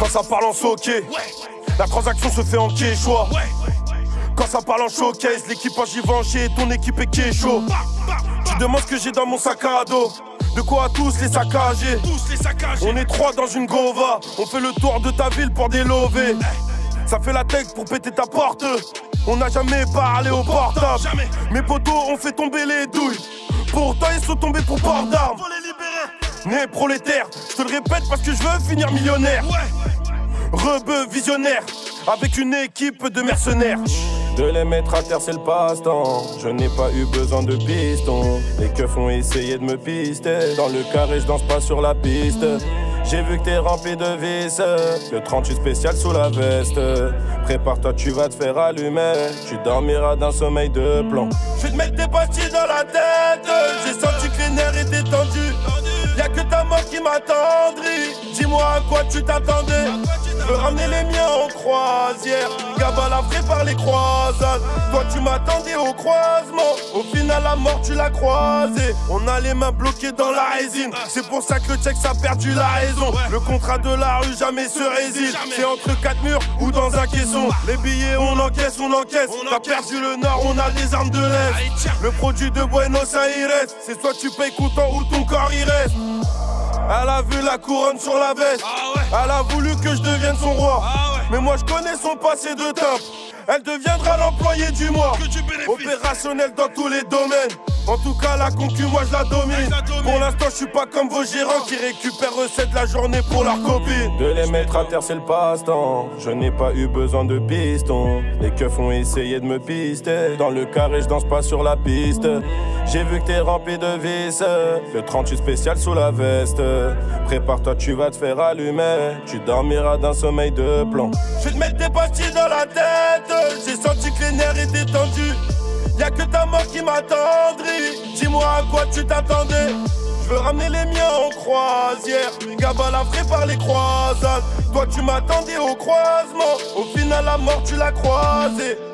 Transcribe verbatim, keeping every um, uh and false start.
Quand ça parle en soquet, la transaction se fait en quechua. Quand ça parle en showcase, l'équipage y va en chier, ton équipe est kécho. Tu demandes ce que j'ai dans mon sac à dos. De quoi tous les saccager. On est trois dans une gova. On fait le tour de ta ville pour délover. Ça fait la tech pour péter ta porte. On n'a jamais parlé au portable. Mes potos ont fait tomber les douilles. Pourtant ils sont tombés pour port d'armes. Né prolétaire, je te le répète parce que je veux finir millionnaire. Rebeu visionnaire, avec une équipe de mercenaires. De les mettre à terre c'est le passe-temps. Je n'ai pas eu besoin de piston. Les keufs ont essayé de me pister. Dans le carré je danse pas sur la piste. J'ai vu que t'es rempli de vis. Le trente-huit spécial sous la veste. Prépare-toi tu vas te faire allumer. Tu dormiras d'un sommeil de plomb. Je vais te mettre des pastilles dans la tête. J'ai senti que les nerfs étaient tendus. Y'a que ta mort qui m'attendrit. Dis-moi à quoi tu t'attendais. Je veux ramener les miens en croisière. Gabala frais par les croisades. Toi tu m'attendais au croisement. Au final la mort tu l'as croisé. On a les mains bloquées dans la résine. C'est pour ça que le check ça a perdu la raison. Le contrat de la rue jamais se résile. C'est entre quatre murs ou dans un caisson. Les billets on encaisse, on encaisse. T'as perdu le nord, on a les armes de l'Est. Le produit de Buenos Aires. C'est soit tu payes content ou ton corps y reste. Elle a vu la couronne sur la veste. Elle a voulu que je devienne son roi. Mais moi je connais son passé de top. Elle deviendra l'employé du mois. Opérationnel dans tous les domaines. En tout cas la concu moi je la domine. Pour l'instant je suis pas comme vos gérants qui récupèrent recettes la journée pour leur copine. De les mettre à terre c'est le passe-temps. Je n'ai pas eu besoin de piston. Les keufs ont essayé de me pister. Dans le carré je danse pas sur la piste. J'ai vu que t'es rempli de vis. Le trente-huit spécial sous la veste. Prépare-toi tu vas te faire allumer. Tu dormiras d'un sommeil de plomb. Je vais te mettre des pastilles dans la tête. J'ai senti que les nerfs étaient tendus. Y'a que ta mort qui m'attendrit. Dis-moi à quoi tu t'attendais. Je veux ramener les miens en croisière. Gabala frais par les croisades. Toi tu m'attendais au croisement. Au final la mort tu l'as croisé.